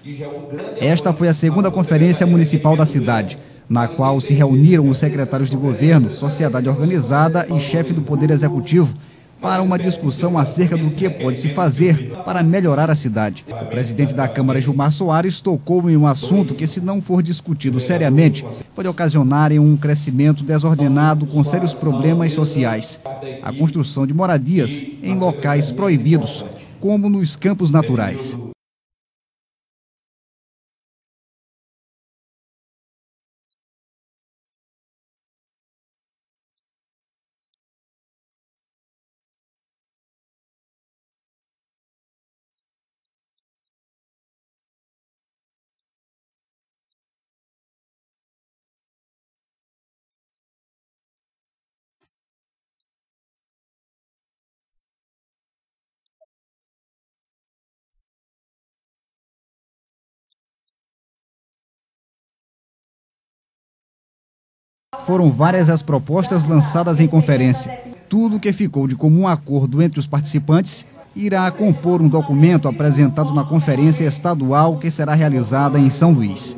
Esta foi a segunda conferência municipal da cidade, na qual se reuniram os secretários de governo, sociedade organizada e chefe do Poder Executivo para uma discussão acerca do que pode se fazer para melhorar a cidade. O presidente da Câmara, Gilmar Soares, tocou em um assunto que, se não for discutido seriamente, pode ocasionar um crescimento desordenado com sérios problemas sociais. A construção de moradias em locais proibidos, como nos campos naturais. Foram várias as propostas lançadas em conferência. Tudo que ficou de comum acordo entre os participantes irá compor um documento apresentado na conferência estadual que será realizada em São Luís.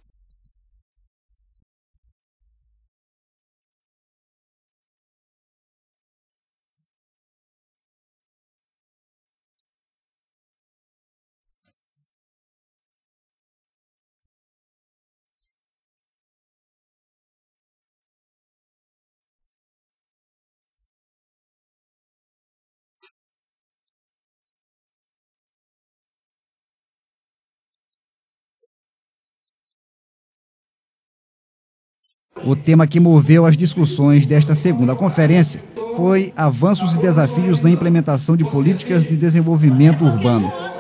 O tema que moveu as discussões desta segunda conferência foi avanços e desafios na implementação de políticas de desenvolvimento urbano.